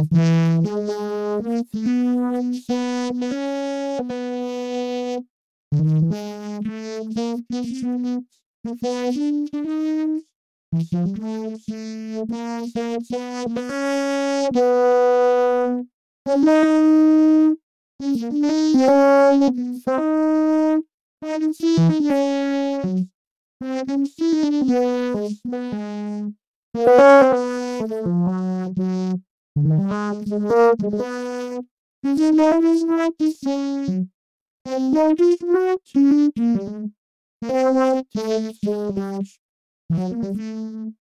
I've been alone with you inside my mind. And my hands have kissed 1,000 times. I sometimes see a voice outside my door. Hello, is it me you're looking for? I can see your eyes, I can see your smile. Oh, the water, my arms are open wide. 'Cause I know there's what to say, I know just what to do. I want to tell you so much. I love you.